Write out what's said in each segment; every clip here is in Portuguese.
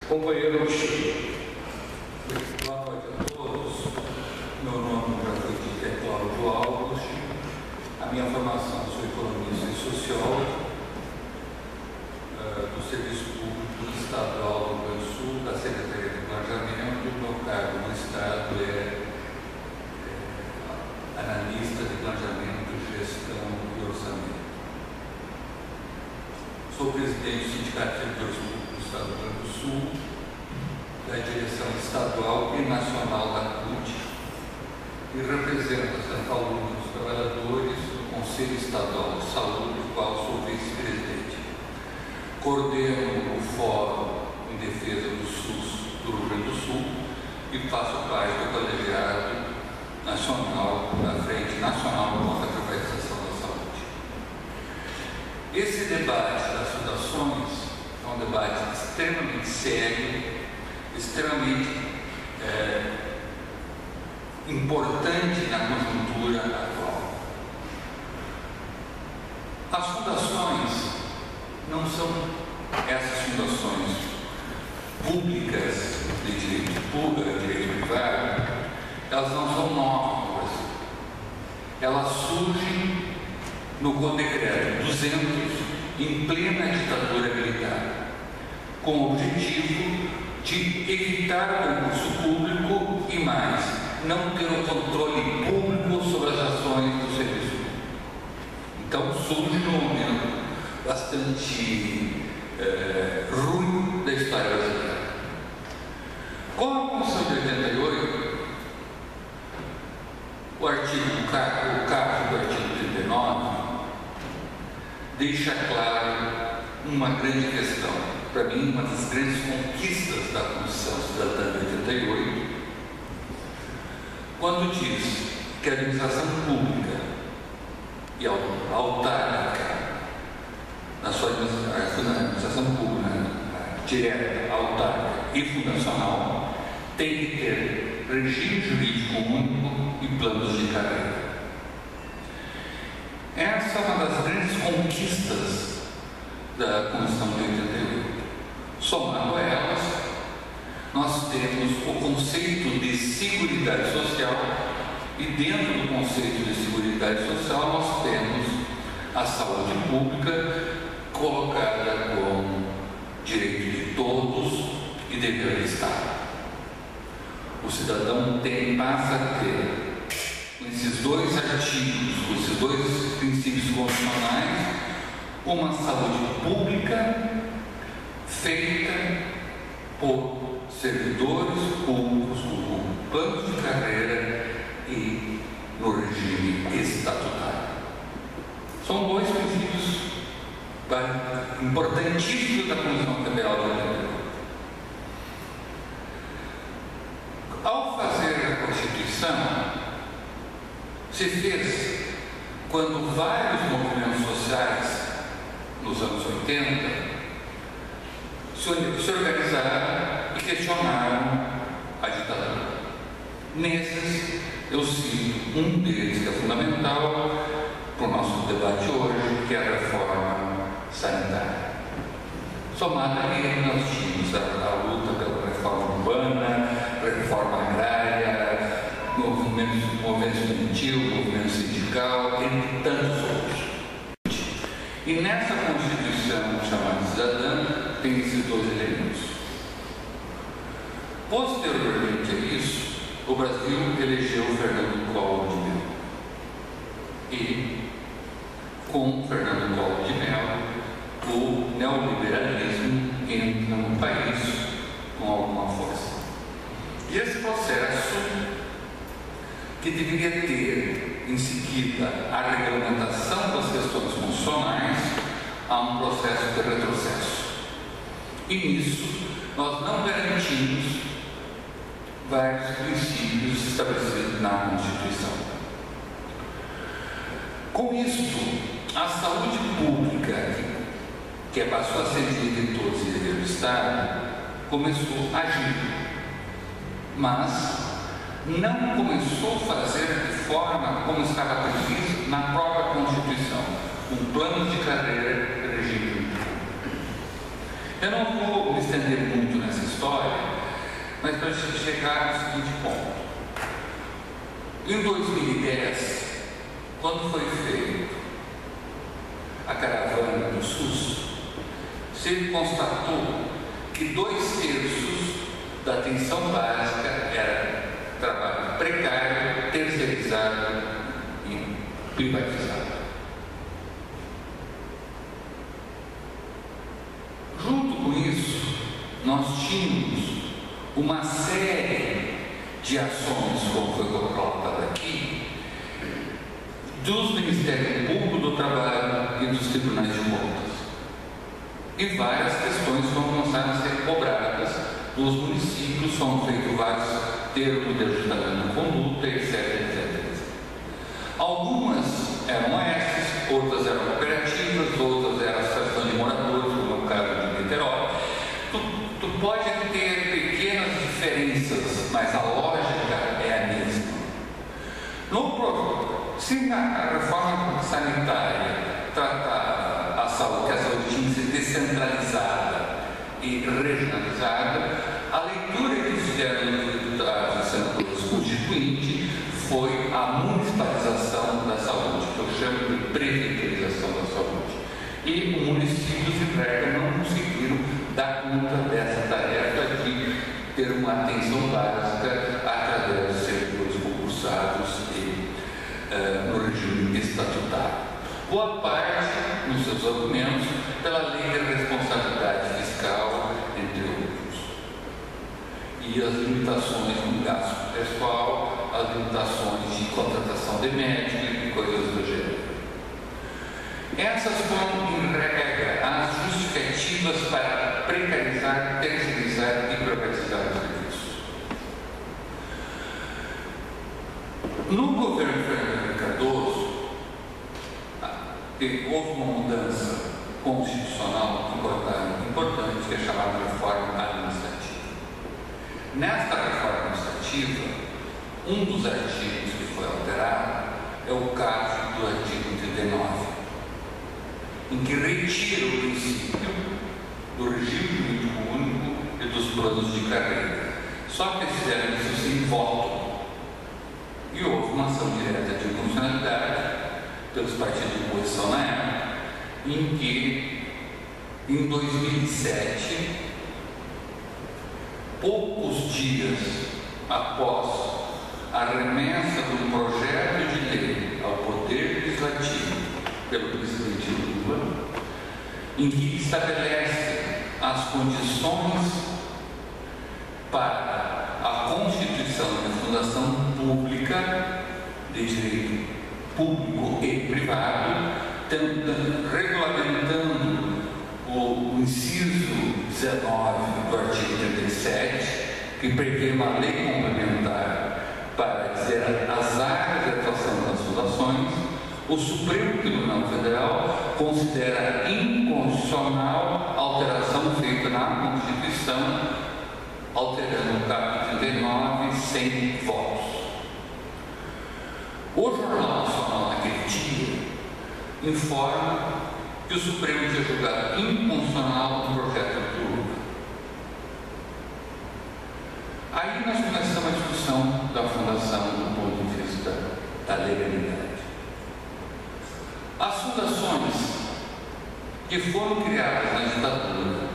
Companheiros, boa noite a todos. Meu nome já foi dito, é Cláudio Alves. A minha formação, sou economista e sociólogo do Serviço Público Estadual do Rio Grande do Sul, da Secretaria de Planejamento. O meu cargo no Estado é analista de planejamento, gestão e orçamento. Sou presidente do Sindicato de Servidores Públicos do Estado do Rio Grande do Sul, da direção estadual e nacional da CUT, e represento a Central Única dos Trabalhadores do Conselho Estadual de Saúde, do qual sou vice-presidente. Coordeno o Fórum em Defesa do SUS do Rio Grande do Sul e faço parte do colegiado nacional da Frente Nacional contra a Privatização da Saúde. Esse debate das fundações é um debate extremamente sério, extremamente importante na conjuntura atual. As fundações não são essas fundações públicas de direito público, direito privado, elas não são novas no Brasil. Elas surgem no Código 200, em plena ditadura militar, com o objetivo de evitar o concurso público e mais, não ter o controle público sobre as ações do serviço público. Então surge num momento bastante ruim da história brasileira. Com a Constituição de 88, o caput do artigo 39 deixa claro uma grande questão. Para mim, uma das grandes conquistas da Constituição Cidadã de 88, quando diz que a administração pública e autárquica, na sua administração pública direta, autárquica e fundacional, tem que ter regime jurídico único e planos de carreira. Essa é uma das grandes conquistas da Constituição de 88. Somando a elas, nós temos o conceito de seguridade social e dentro do conceito de seguridade social nós temos a saúde pública colocada como direito de todos e dever do Estado. O cidadão passa a ter, com esses dois artigos, com esses dois princípios constitucionais, uma saúde pública feita por servidores públicos com planos de carreira e no regime estatutário. São dois princípios importantíssimos da Constituição Federal Brasileira. Ao fazer a Constituição, se fez quando vários movimentos sociais, nos anos 80, se organizaram e questionaram a ditadura. Nesses, eu cito um deles que é fundamental para o nosso debate hoje, que é a reforma sanitária. Somada a ele, nós tínhamos a luta pela reforma urbana, reforma agrária, movimento estudantil, movimento sindical, entre tantos outros. E nessa Constituição chamada Cidadã tem esses dois elementos. Posteriormente a isso, o Brasil elegeu Fernando Collor de Mello. E com Fernando Collor de Mello, o neoliberalismo entra no país com alguma força. E esse processo, que deveria ter em seguida a regulamentação das questões funcionais, há um processo de retrocesso. E nisso nós não garantimos vários princípios estabelecidos na Constituição. Com isso, a saúde pública, que passou a ser direito de todos e dever do Estado, começou a agir, mas não começou a fazer de forma como estava previsto na própria Constituição, um plano de carreira e regime jurídico. Eu não vou me estender muito nessa história, para chegar no seguinte ponto. Em 2010, quando foi feito a caravana do SUS, se constatou que 2/3 da atenção básica era trabalho precário, terceirizado e privatizado. Junto com isso, nós tínhamos uma série de ações, como foi colocado aqui, dos Ministérios Público do Trabalho e dos Tribunais de Contas. E várias questões começaram a ser cobradas dos municípios, foram feitos vários termos de ajustamento de conduta, etc. Algumas eram OS, outras eram cooperativas, outras eram associações de moradores, como é o caso de Niterói. Tu pode ter pequenas diferenças, mas a lógica é a mesma. Se a reforma sanitária tratava a saúde, que a saúde tinha que ser descentralizada e regionalizada, a leitura que fizeram os deputados e senadores constituintes foi a municipalização da saúde, que eu chamo de prefeiturização da saúde. E os municípios de regra não conseguiram dar conta dessa tarefa de ter uma atenção básica através de servidores concursados e no regime estatutário. Boa parte, nos seus argumentos, pela lei da responsabilidade fiscal, entre outros. E as limitações no gasto pessoal, as limitações de contratação de médicos e coisas do gênero. Essas foram, em regra, as justificativas para precarizar, terceirizar e privatizar os serviços. No governo Fernando Cardoso, houve uma mudança constitucional importante, que é chamada reforma administrativa. Nesta reforma administrativa, um dos artigos que foi alterado é o caso do artigo 39, em que retira o princípio do regime jurídico único e dos planos de carreira. Só que fizeram isso sem voto. E houve uma ação direta de inconstitucionalidade pelos partidos de oposição na época, em que, em 2007, poucos dias após a remessa do projeto de lei ao Poder Legislativo pelo presidente Lula, em que estabelece as condições para a constituição da Fundação Pública de Direito Público e Privado, regulamentando o inciso 19 do artigo 37, que prevê uma lei complementar para dizer as áreas de atuação das fundações. O Supremo Tribunal Federal considera inconstitucional a alteração feita na Constituição, alterando o capítulo 39 sem votos. O Jornal Nacional, naquele dia, informa que o Supremo tinha julgado inconstitucional o projeto do Lula. Aí nós começamos a discussão da fundação do ponto de vista da legalidade. As fundações que foram criadas na ditadura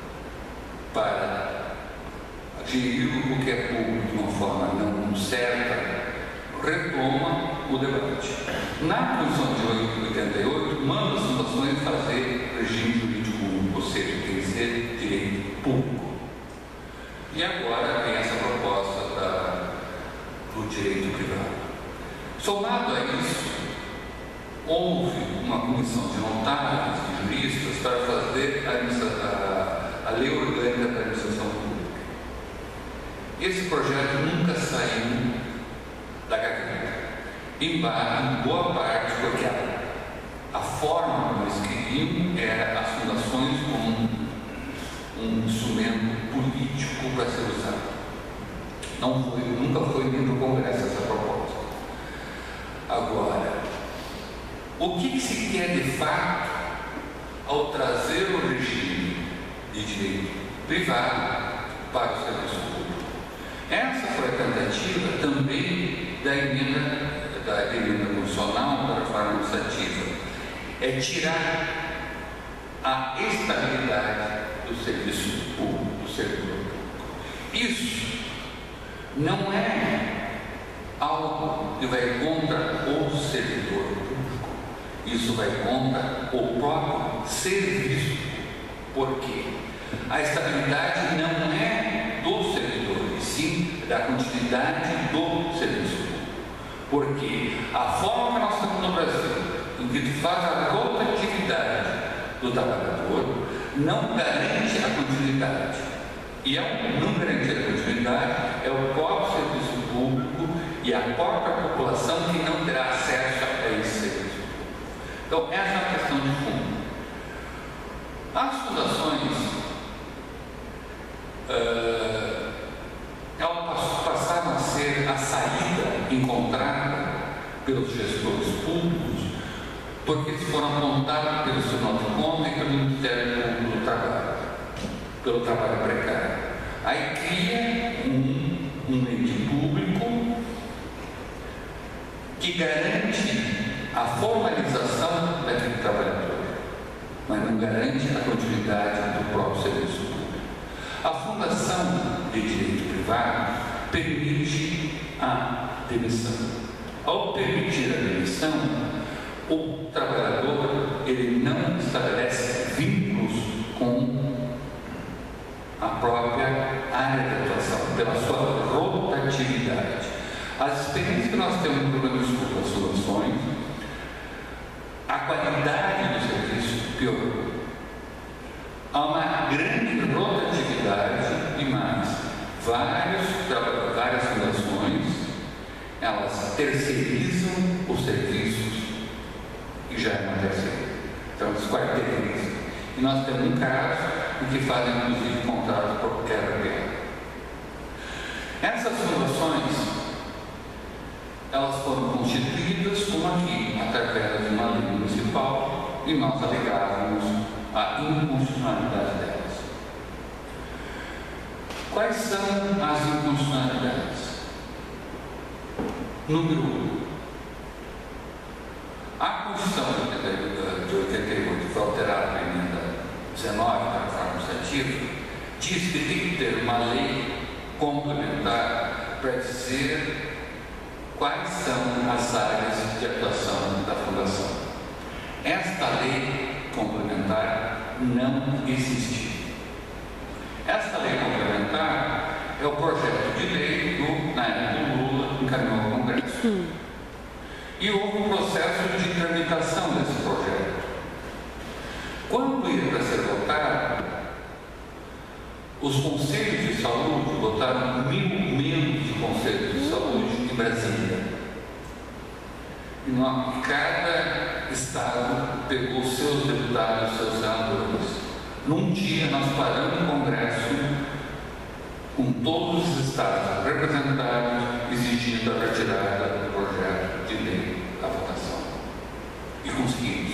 para gerir o que é público de uma forma não certa, retoma o debate. Na Constituição de 88, manda as fundações fazer regime jurídico único, ou seja, tem que ser direito público. E agora tem essa proposta do direito privado. Somado a isso, houve uma comissão de notáveis e juristas para fazer a lei orgânica da administração pública. Esse projeto nunca saiu da gaveta, em boa parte porque a forma como eles queriam era as fundações como um instrumento político para ser usado. Nunca foi nem no Congresso essa proposta. Agora, o que se quer de fato ao trazer o regime de direito privado para o serviço público? Essa foi a tentativa também da emenda constitucional, da reforma administrativa, é tirar a estabilidade do serviço público, do servidor público. Isso não é algo que vai contra o servidor público, isso vai contra o próprio serviço. Por quê? A estabilidade não é do servidor, e sim da continuidade do serviço público. Porque a forma que nós estamos no Brasil, em que tu faz a rotatividade do trabalhador, não garante a continuidade. E não garantir a continuidade é o próprio serviço público e a própria população que não terá acesso a esse serviço público. Então, essa é uma questão de fundo. As fundações elas passaram a ser a saída encontrada pelos gestores públicos, porque eles foram apontados pelo Tribunal de Contas e pelo Ministério Público do Trabalho, pelo trabalho precário. Aí cria um ente público que garante a formalização daquele trabalhador, mas não garante a continuidade do próprio serviço público. A Fundação de Direito Privado permite a demissão. Ao permitir a demissão, o trabalhador ele não estabelece vínculos com a própria área de atuação, pela sua rotatividade. As experiências que nós temos no programa de estudo das fundações, a qualidade do serviço piorou. Há uma grande rotatividade e mais. Várias fundações, elas terceirizam os serviços e já é uma terceira. Então, eles quarteirizam. E nós temos um caso em que fazem, inclusive, contratos por quebra-pé. Essas fundações, elas foram constituídas como aqui, através de uma lei municipal, e nós alegávamos a inconstitucionalidade delas. Quais são as inconstitucionalidades? Número 1. A Constituição de 88, que foi alterada na emenda 19 da reforma administrativa, diz que tem que ter uma lei complementar para dizer quais são as áreas de atuação da Fundação. Esta lei complementar não existe. Esta lei complementar é o projeto de lei do, na época do Lula, encaminhou ao Congresso. E houve um processo de tramitação desse projeto. Quando ia para ser votado, os conselhos de saúde votaram 1.000 membros de conselhos de saúde em Brasília. E cada estado pegou seus deputados, seus senadores. Num dia nós paramos no Congresso com todos os estados representados, exigindo a retirada do projeto de lei à votação. E conseguimos.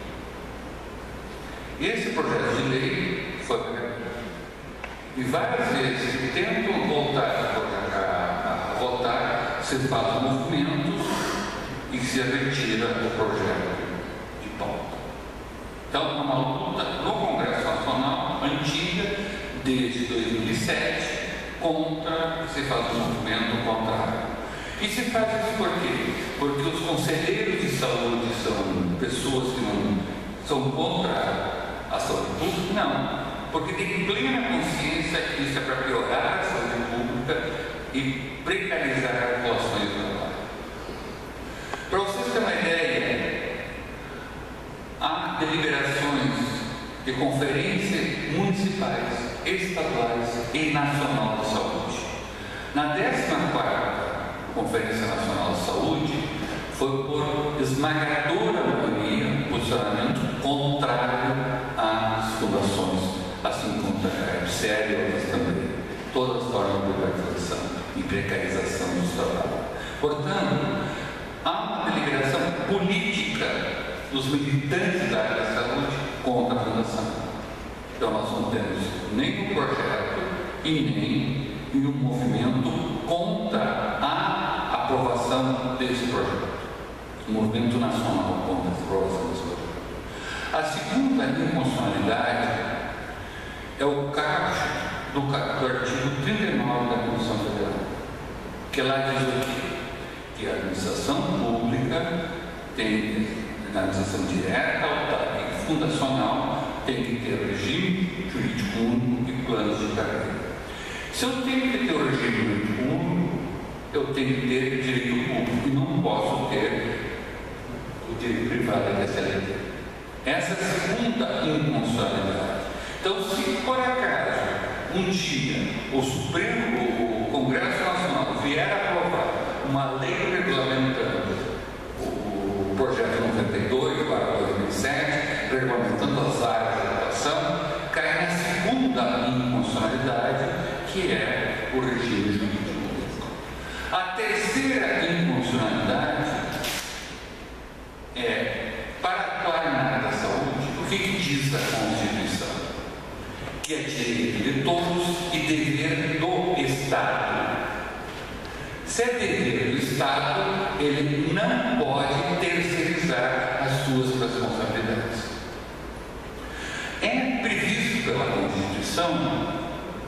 Esse projeto de lei foi aprovado. E várias vezes tentam voltar a votar, se faz movimentos e se retira o projeto de pauta. Então, é uma luta no Congresso Nacional antiga, desde 2007, contra, se faz um movimento contrário. E se faz isso por quê? Porque os conselheiros de saúde são pessoas que não são contra a saúde pública? Não. Porque tem plena consciência que isso é para piorar a saúde pública e precarizar as relações de trabalho. Para vocês terem uma ideia, há deliberações de conferências municipais, estaduais e nacional de saúde. Na 14ª Conferência Nacional de Saúde, foi por esmagadora maioria posicionamento contrário às fundações, assim como a EPSER e outras também, todas as formas de privatização e precarização dos trabalhos. Portanto, há uma deliberação política dos militantes da área da saúde contra a fundação. Então nós não temos nem o projeto e nem e um movimento contra a aprovação desse projeto. Um movimento nacional contra a aprovação desse projeto. A segunda inconstitucionalidade é o caput do artigo 39 da Constituição Federal, que lá diz o quê? Que a administração pública tem, na administração direta, autárquica e fundacional, tem que ter regime jurídico único e planos de carreira. Se eu tenho que ter o regime jurídico único, eu tenho que ter direito público e não posso ter o direito privado da CLT. Essa é a segunda inconstitucionalidade. Então, se por acaso um dia o Congresso Nacional vier a aprovar uma lei regulamentando o projeto 92/2007, regulamentando as áreas de atuação, cai na segunda inconstitucionalidade, que é o regime jurídico. A terceira inconstitucionalidade é, para atuar na área da saúde, o que diz a Constituição? Que é direito de todos e dever do Estado. Se é dever do Estado, ele não pode terceirizar as suas responsabilidades. É previsto pela Constituição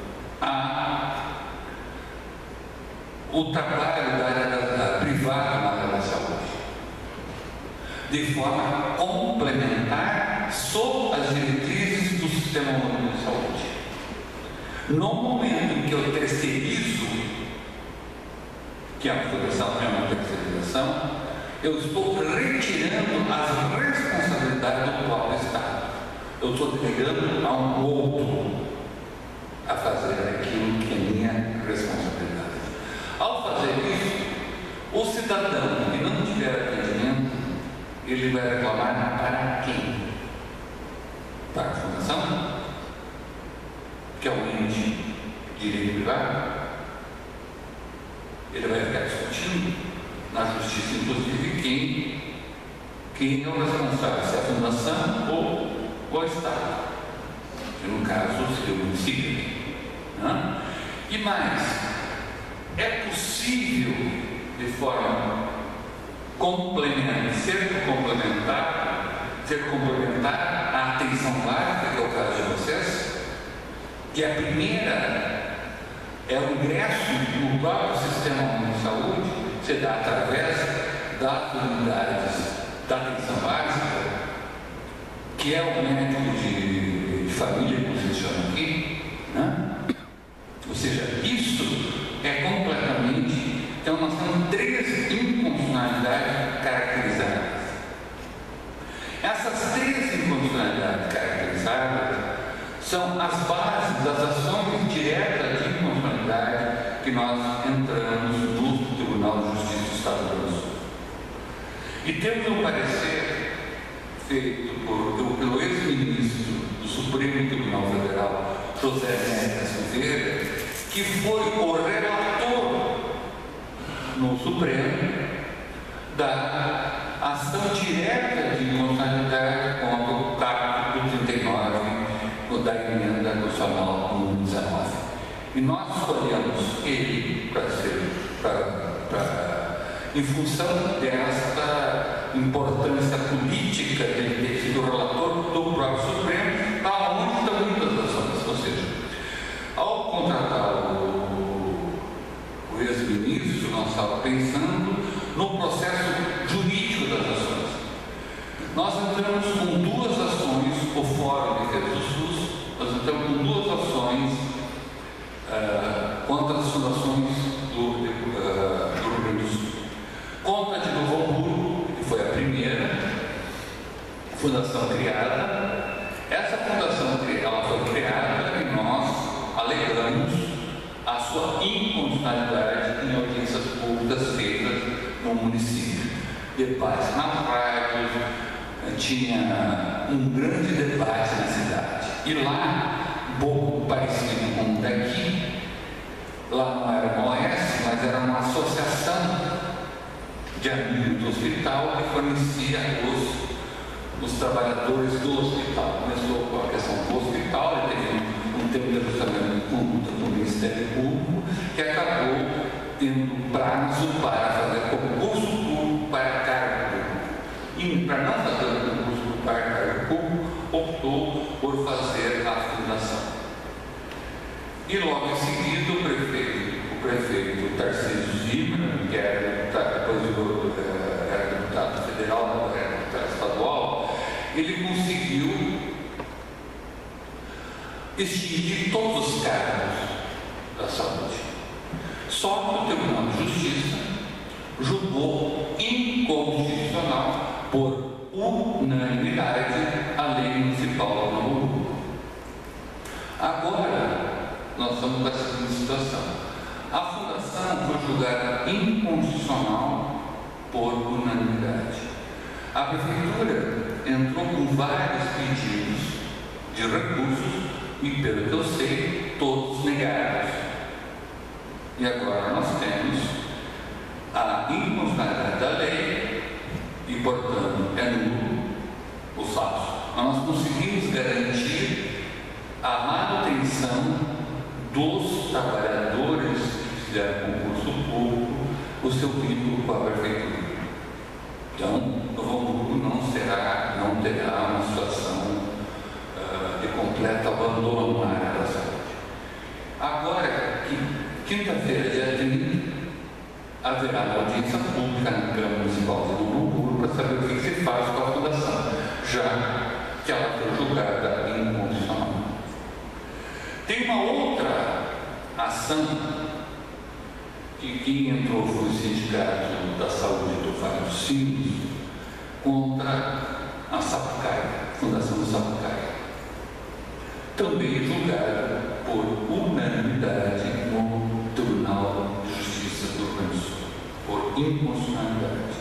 o trabalho da área privada na área da saúde, de forma complementar sob as diretrizes do Sistema Único de Saúde. No momento em que eu terceirizo, que a fundação é uma terceirização, eu estou retirando as responsabilidades do próprio Estado. Eu estou delegando a um outro a fazer aquilo que é minha responsabilidade. Ao fazer isso, o cidadão que não tiver atendimento, ele vai reclamar para quem? Para a fundação, que é o ente de direito privado. Ele vai ficar discutindo na justiça, inclusive, quem é o responsável, se é a fundação ou o Estado, que no caso seria o município. Né? E mais, é possível, de forma ser complementar a atenção básica, que é o caso de vocês, que a primeira é o ingresso no próprio Sistema Único de Saúde, se dá através das unidades da atenção básica, que é o médico de família, que se chama aqui, né? Ou seja, isso é completamente. Então, nós temos 3 inconstitucionalidades caracterizadas. Essas 3 inconstitucionalidades caracterizadas são as bases das ações diretas de inconstitucionalidade que nós entramos no Tribunal de Justiça do Estado do Rio Grande do Sul. E temos um parecer feito pelo ex-ministro do Supremo Tribunal Federal, José Neto Silveira, que foi o relator no Supremo da ação direta de inconstitucionalidade contra o caput do 39 da emenda constitucional número 19. E nós escolhemos ele em função desta importância política de ele ter sido relator do próprio Supremo, aonde estão muitas ações. Ou seja, ao contratar o ex-ministro, nós estávamos pensando no processo jurídico das ações. Nós entramos com 2 ações, o Fórum de Defesa do SUS, nós entramos com 2 ações contra as fundações do Rio Grande do Sul. Contra a de Novo Hamburgo, que foi a primeira fundação criada. Essa fundação ela foi criada e nós alegamos a sua inconstitucionalidade em audiências públicas feitas no município. Debates nas rádios, tinha um grande debate na cidade. E lá, um pouco parecido com o daqui, lá não era uma OS, mas era uma associação de amigos do hospital que fornecia os trabalhadores do hospital. Começou com a questão do hospital, ele teve um tempo de ajustamento de conduta com o Ministério Público, tendo prazo para fazer concurso público para cargo público. E para não fazer o concurso para cargo público, optou por fazer a fundação. E logo em seguida o prefeito Tarcísio Zimmermann, que era deputado federal, não era deputado estadual, ele conseguiu extinguir todos os cargos da saúde. Só que o Tribunal de Justiça julgou inconstitucional por unanimidade a lei municipal do Novo Hamburgo. Agora, nós estamos com essa seguinte situação. A fundação foi julgada inconstitucional por unanimidade. A prefeitura entrou com vários pedidos de recursos e, pelo que eu sei, todos negados. E agora nós temos a inconstitucionalidade da lei e, portanto, é nulo o fato. Nós conseguimos garantir a manutenção dos trabalhadores que fizeram concurso público, o seu vínculo com a prefeitura. Então, Novo Hamburgo não terá uma situação de completo abandono na área da saúde. Agora, quinta-feira, dia 30, haverá uma audiência pública na Câmara Municipal de Novo Hamburgo para saber o que se faz com a fundação, já que ela foi julgada inconstitucional. Tem uma outra ação que quem entrou foi o Sindicato da Saúde do Vale dos Sinos contra a Sapucaia, Fundação Sapucaia, também julgada por unanimidade no Tribunal de Justiça do Rio Grande do Sul, por inconstitucionalidade.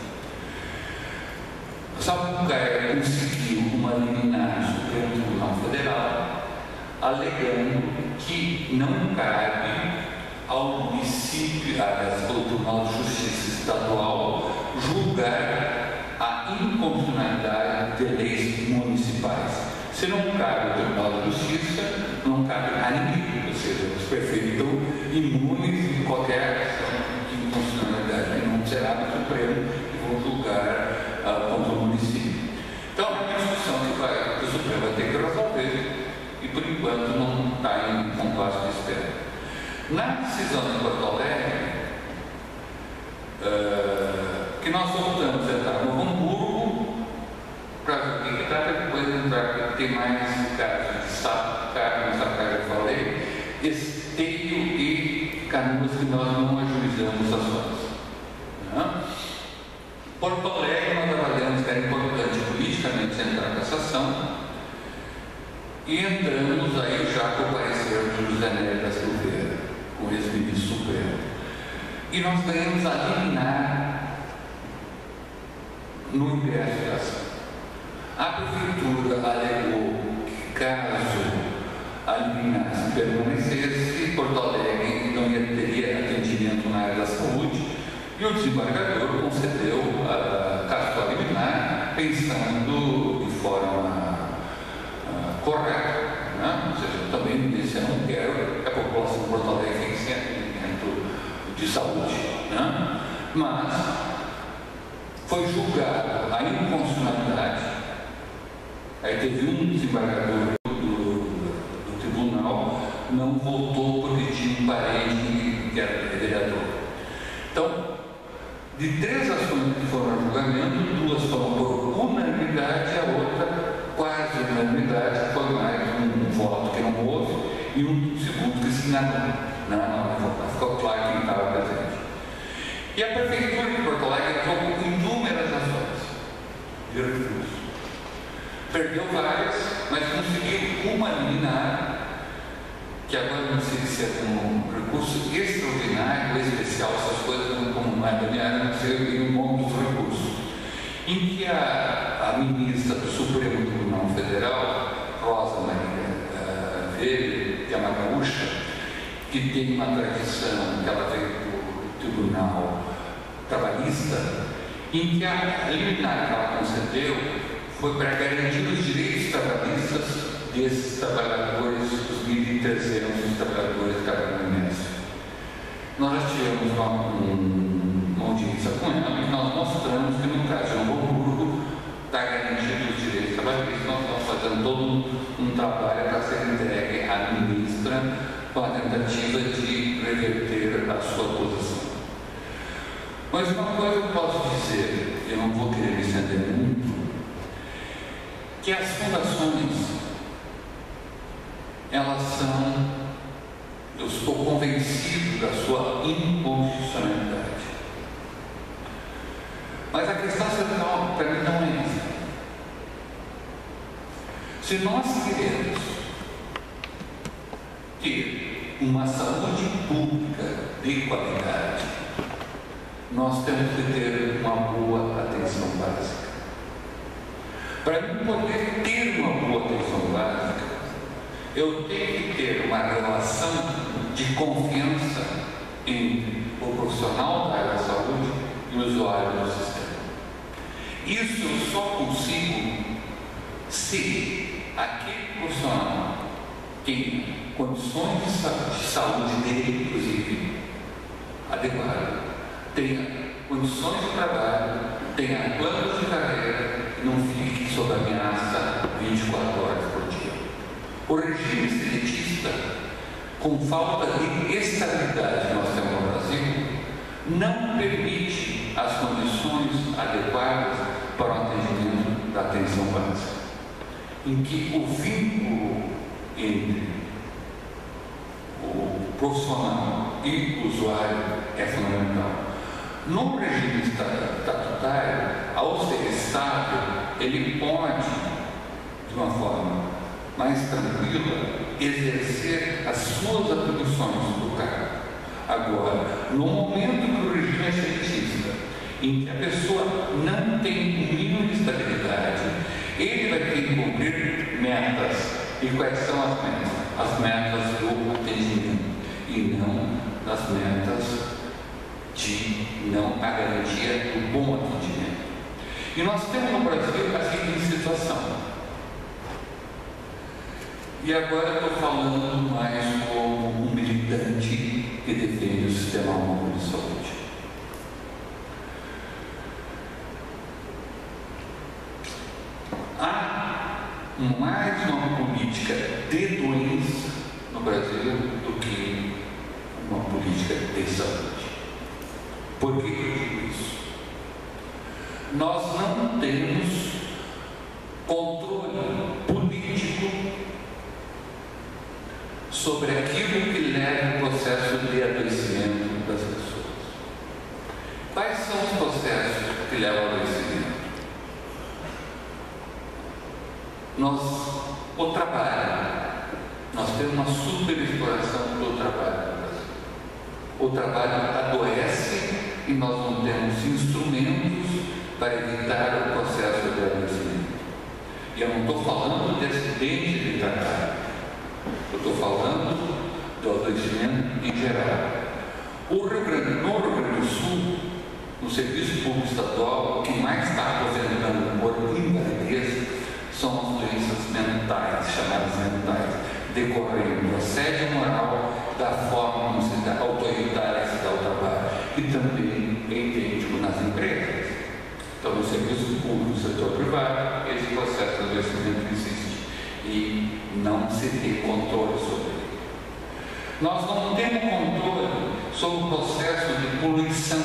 A Sapucaia conseguiu uma liminar no Supremo Tribunal Federal, alegando que não cabe ao município, ao Tribunal de Justiça Estadual, julgar a inconstitucionalidade de leis municipais. Se não cabe ao Tribunal de Justiça, não cabe a ninguém, ou seja, os prefeitos estão imunes de qualquer ação de inconstitucionalidade, e não será do Supremo que vão julgar contra o município. Então, é uma discussão que o Supremo vai ter que resolver. E por enquanto não está em compasso de espera. Na decisão de Porto Alegre, que nós voltamos a entrar no Novo Hamburgo para ver o que está, depois entrar, porque tem mais casos de Sapucaia, como Sapucaia eu falei, Esteio e Canoas que nós não ajuizamos ações. Porto Alegre, nós avaliamos que era importante politicamente entrar nessa ação. E entramos aí já com o parecer de José Nery da Silveira, o ex-ministro Supremo. E nós ganhamos a liminar no ingresso da ação. A prefeitura alegou que caso a liminar se permanecesse, Porto Alegre não teria atendimento na área da saúde, e o desembargador concedeu a liminar pensando de forma correto, né? Ou seja, eu também disse, eu não quero que a população de Porto Alegre fique sem atendimento de saúde, né? Mas foi julgada a inconstitucionalidade. Aí teve um desembargador do tribunal, não voltou porque tinha um parente que era vereador. Então, de 3 ações que foram a julgamento, 2 foram por unanimidade, a outra quase unanimidade, foi mais um voto que não houve e um segundo que se enganou. Não ficou claro quem estava presente. E a Prefeitura de Porto Alegre entrou com inúmeras ações de recurso. Perdeu várias, mas conseguiu uma liminar, que agora não sei se é um recurso extraordinário ou especial, essas coisas como mais liminar, não sei, um bom dos recursos, em que a ministra do Supremo Tribunal Federal, Rosa Maria Verde, que é uma gaúcha, que tem uma tradição que ela veio do Tribunal Trabalhista, em que a liminar que ela concedeu foi para garantir os direitos trabalhistas desses trabalhadores, os 1.300 trabalhadores catarinenses. Nós já tivemos uma audiência com ela e nós mostramos que no caso de Novo Hamburgo está garantido os direitos trabalhistas. Nós estamos fazendo todo um trabalho para ser entregue à ministra com a tentativa de reverter a sua posição. Mas uma coisa eu posso dizer, eu não vou querer me estender muito, que as fundações, elas são, eu estou convencido da sua inconstitucionalidade. Mas a questão central para mim não é essa. Se nós queremos ter uma saúde pública de qualidade, nós temos que ter uma boa atenção básica. Para mim poder ter uma boa atenção básica, eu tenho que ter uma relação de confiança entre o profissional da área da saúde e o usuário do sistema. Isso eu só consigo se aquele profissional tem condições de saúde dele, inclusive, adequadas, tenha condições de trabalho, tenha planos de carreira e não fique sob ameaça 24 horas por dia. O regime seletista, com falta de estabilidade que nós temos no Brasil, não permite as condições adequadas para o atendimento da atenção básica, em que o vínculo entre o profissional e o usuário é fundamental. No regime estatutário, ao ser estável, ele pode, de uma forma mais tranquila, exercer as suas atribuições do cargo. Agora, no momento que o regime é seletista, em que a pessoa não tem um mínimo de estabilidade, ele vai ter que cumprir metas. E quais são as metas? As metas do atendimento e não as metas de não a garantia do bom atendimento. E nós temos no Brasil a seguinte situação. E agora eu estou falando mais como um militante que defende o Sistema Único de Saúde. Há mais uma política de doença no Brasil do que uma política de saúde. Por que eu digo isso? Nós não temos controle político sobre aquilo que leva ao processo de adoecimento das pessoas. Quais são os processos que levam ao adoecimento? O trabalho. Nós temos uma superexploração do trabalho no Brasil. O trabalho adoece e nós não temos instrumentos para evitar o processo de adoecimento. E eu não estou falando de acidente de trabalho, eu estou falando do adoecimento em geral. No Rio Grande do Sul, no Serviço Público Estadual, o que mais está aposentando por invalidez são as doenças mentais, chamadas mentais, decorrendo do assédio moral, da forma como se dá autoritária que se dá o trabalho, e também é idêntico nas empresas. Então, no serviço público, no setor privado, esse processo de adoecimento existe e não se tem controle sobre ele. Nós não temos controle sobre o processo de poluição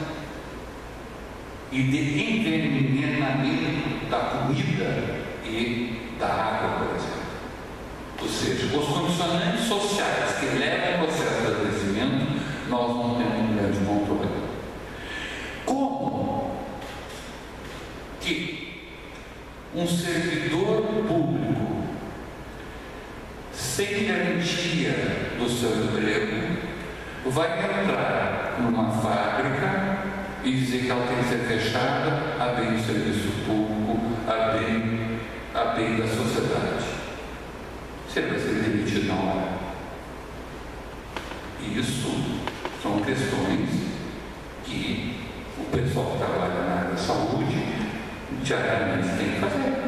e de envenenamento da comida e da água, por exemplo. Ou seja, os condicionantes sociais que levam ao processo de adoecimento, nós não temos um grande controle. Como que um servidor público, sem garantia do seu emprego, vai entrar numa fábrica e dizer que ela tem que ser fechada a bem do serviço público, a bem da sociedade? Você vai ser demitido na hora. Isso são questões que o pessoal que trabalha na área da saúde diariamente tem que fazer.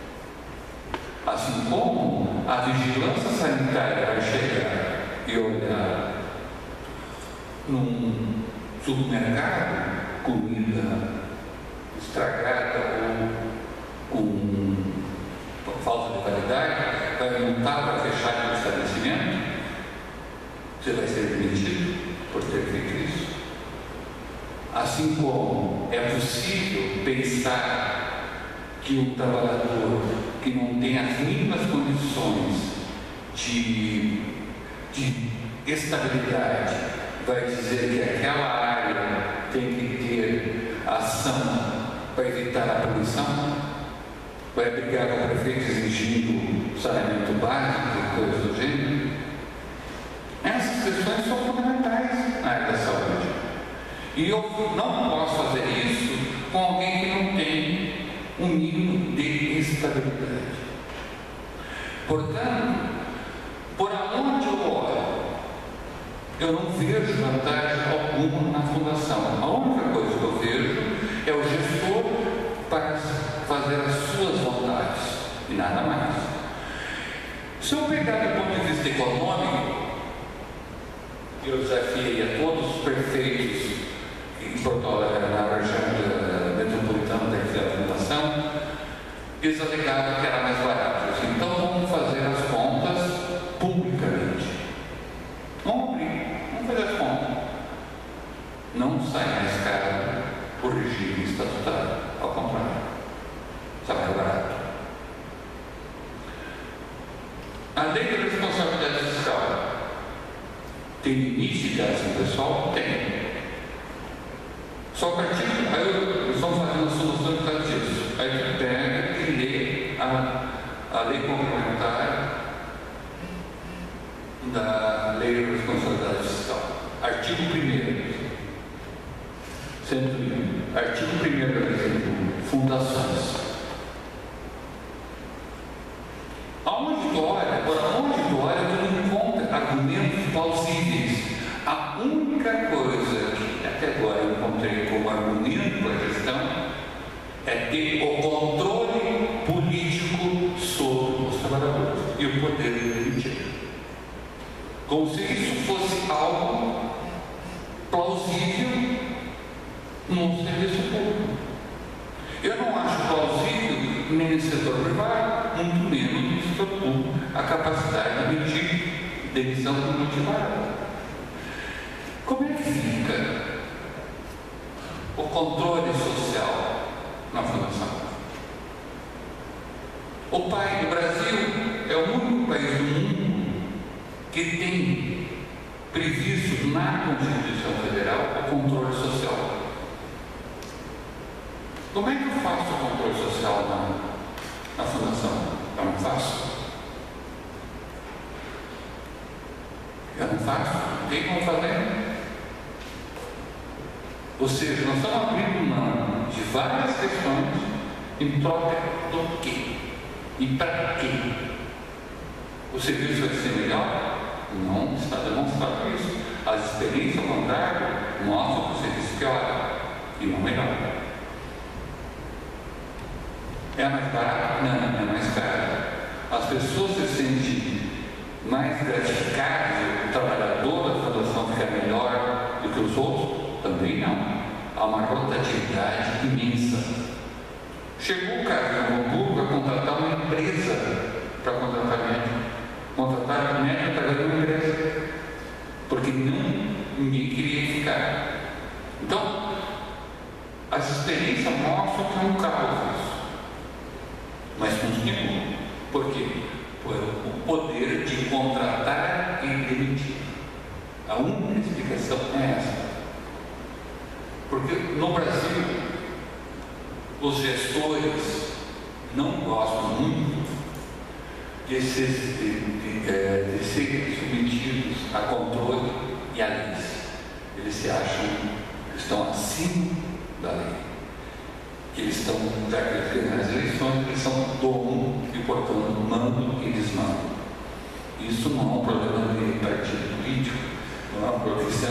Assim como a vigilância sanitária vai chegar e olhar num supermercado comida estragada ou com falta de qualidade, vai multar para fechar o estabelecimento? Você vai ser demitido por ter feito isso? Assim como é possível pensar que um trabalhador que não tem as mínimas condições de estabilidade vai dizer que aquela área tem que ter ação para evitar a poluição, vai brigar com o prefeito exigindo saneamento básico e coisas do gênero? Essas questões são fundamentais na área da saúde. E eu não posso fazer isso com alguém que não tem um mínimo de estabilidade. Portanto, por onde eu olho, eu não vejo vantagem alguma na fundação. A única coisa que eu vejo é o gestor para fazer as suas vontades e nada mais. Se eu pegar do ponto de vista econômico, eu desafiei a todos os prefeitos em Porto Alegre, na região metropolitana da fundação, eles alegaram que era mais barato. Disse, então vamos fazer as contas publicamente. Vamos fazer as contas. Não sai mais caro por regime estatutário, ao contrário, sai mais barato. A lei de responsabilidade fiscal tem limite de gasto pessoal? Tem. Só que aí estamos fazendo a solução por causa disso. Aí tu pega e lê a lei complementar da lei de responsabilidade fiscal. Artigo 1º. 101. Artigo 1º, por exemplo, fundações. Aonde tu olha, por onde tu olha, tu não encontra argumentos plausíveis. A única coisa que até agora eu encontrei como argumento para a gestão é ter o controle político sobre os trabalhadores e o poder político. Como se isso fosse algo plausível no serviço público. Eu não acho plausível nem no setor privado, muito menos no setor público, a capacidade de medir demissão motivada. Como é que fica o controle social na fundação? O Brasil é o único país do mundo que tem previsto na Constituição Federal o controle social. Como é que eu faço o controle social na fundação? Eu não faço. Eu não faço. Tem como fazer? Ou seja, nós estamos abrindo mão de várias questões em troca do quê? E para quê? O serviço vai ser melhor? Não está demonstrado isso. As experiências, ao contrário, mostram que o serviço piora e não melhora. É mais barato? Não, é mais caro. As pessoas se sentem mais gratificadas, o trabalhador da fundação fica melhor do que os outros? Também não. Há uma rotatividade imensa. Chegou o cara no público a contratar uma empresa para contratar médico. Contratar médico através de uma empresa. Porque ninguém queria ficar. Então, as experiências mostram que é um caos isso. Mas continua. Por quê? Por o poder de contratar e demitir. A única explicação é essa. Porque no Brasil, os gestores não gostam muito de serem submetidos a controle e a leis. Eles se acham que estão acima da lei. Que eles estão, já que eles nas eleições, eles são dono e, portanto, mandam e desmandam. Isso não é um problema de partido político, não é um problema, isso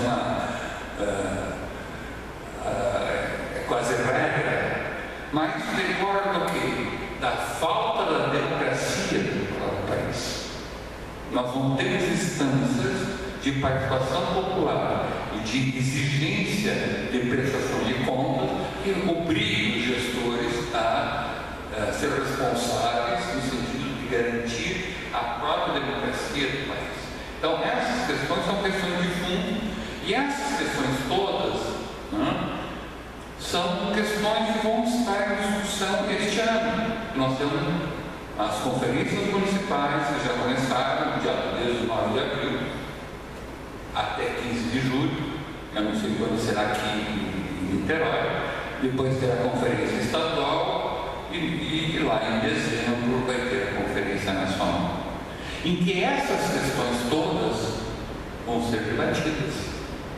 é quase regra, mas recorda o quê? Da falta da democracia no país. Nós não temos instâncias de participação popular e de de exigência de prestação de contas que obriga os gestores a ser responsáveis no sentido de garantir a própria democracia do país. Então, essas questões são questões de fundo, e essas questões todas, né, são questões que vão estar em discussão este ano. Nós temos as conferências municipais que já começaram, desde o 9 de abril até 15 de julho, eu não sei quando será aqui em Niterói, depois terá a conferência estadual e lá em dezembro vai ter a conferência nacional, em que essas questões todas vão ser debatidas.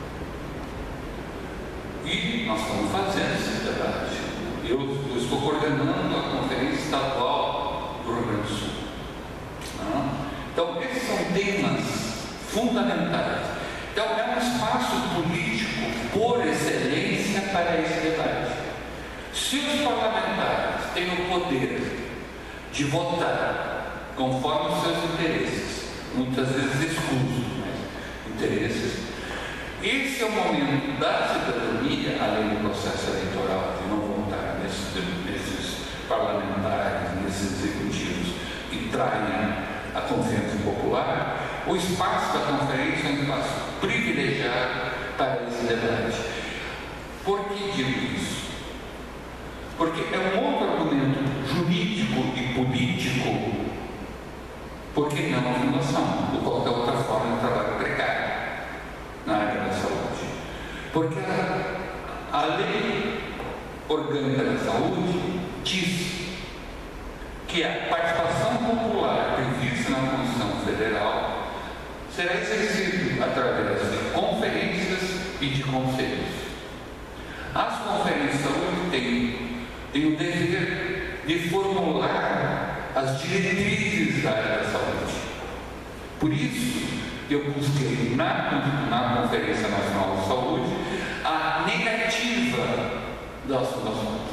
E nós estamos fazendo esse debate. Eu estou coordenando a conferência estadual do Rio Grande do Sul. Então, esses são temas fundamentais. Então, é um espaço político por excelência para esse debate. Se os parlamentares têm o poder de votar conforme os seus interesses, muitas vezes escusos, mas interesses, esse é o momento da cidadania, além do processo eleitoral, de não votar nesses parlamentares, nesses executivos que traem a confiança popular. O espaço da conferência é um espaço privilegiado para esse debate. Por que digo isso? Porque é um outro argumento jurídico e político, porque não a fundação, ou qualquer outra forma de trabalho precário na área da saúde. Porque a lei orgânica da saúde diz que a participação popular prevista na Constituição Federal será exercida através de conferências e de conselhos. As conferências de saúde têm o dever de formular as diretrizes da área da saúde. Por isso, eu busquei na Conferência Nacional de Saúde a negativa das fundações.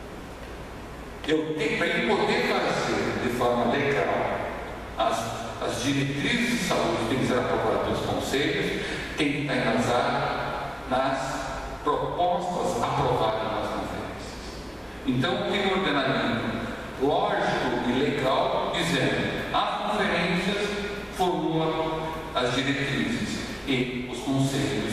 Para ele poder fazer de forma legal as diretrizes de saúde têm que ser aprovadas pelos conselhos, tem que estar embasado nas propostas aprovadas nas conferências. Então, tem um ordenamento lógico e legal dizendo: as conferências formulam as diretrizes e os conselhos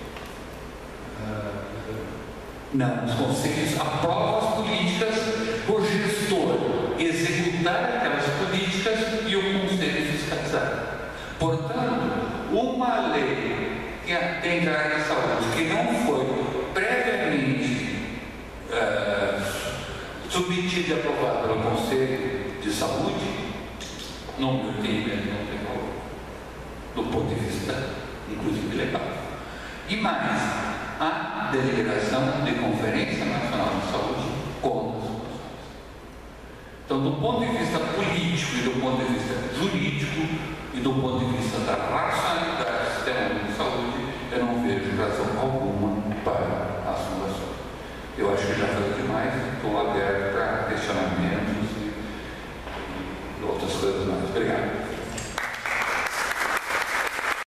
os conselhos aprovam as políticas, o gestor executar aquelas políticas e o conselho fiscalizar. Portanto, uma lei que tem a área de saúde que não foi previamente submetida e aprovada pelo Conselho de Saúde, não tem valor, do ponto de vista, inclusive, legal. E mais, a deliberação de Conferência Nacional de Saúde contra as fundações. Então, do ponto de vista político e do ponto de vista jurídico e do ponto de vista da racionalidade do sistema de saúde,